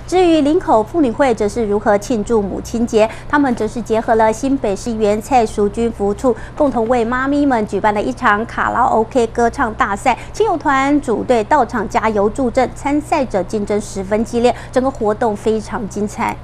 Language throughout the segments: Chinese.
至于林口妇女会则是如何庆祝母亲节，他们则是结合了新北市议员蔡淑君服务处，共同为妈咪们举办了一场卡拉 OK 歌唱大赛，亲友团组队到场加油助阵，参赛者竞争十分激烈，整个活动非常精彩。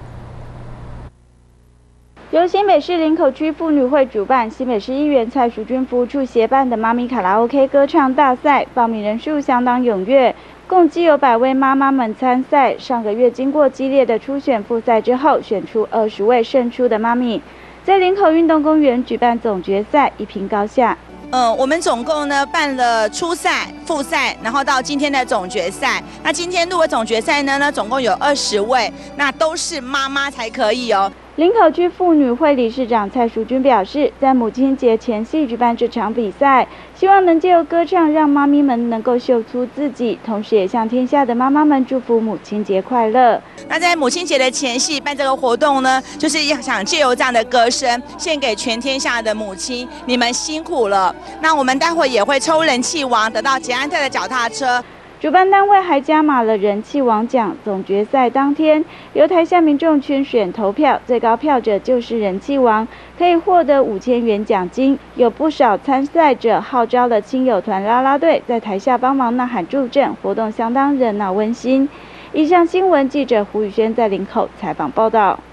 由新北市林口区妇女会主办，新北市议员蔡淑君服务处协办的妈咪卡拉 OK 歌唱大赛，报名人数相当踊跃，共计有100位妈妈们参赛。上个月经过激烈的初选复赛之后，选出20位胜出的妈咪，在林口运动公园举办总决赛，一拼高下。 我们总共呢办了初赛、复赛，然后到今天的总决赛。那今天入围总决赛呢，总共有20位，那都是妈妈才可以哦。 林口区妇女会理事长蔡淑君表示，在母亲节前夕举办这场比赛，希望能借由歌唱让妈咪们能够秀出自己，同时也向天下的妈妈们祝福母亲节快乐。 那在母亲节的前夕办这个活动呢，就是想借由这样的歌声，献给全天下的母亲，你们辛苦了。那我们待会也会抽人气王，得到捷安特的脚踏车。 主办单位还加码了人气王奖，总决赛当天由台下民众圈选投票，最高票者就是人气王，可以获得5000元奖金。有不少参赛者号召了亲友团啦啦队在台下帮忙呐喊助阵，活动相当热闹温馨。以上新闻记者胡宇轩在林口采访报道。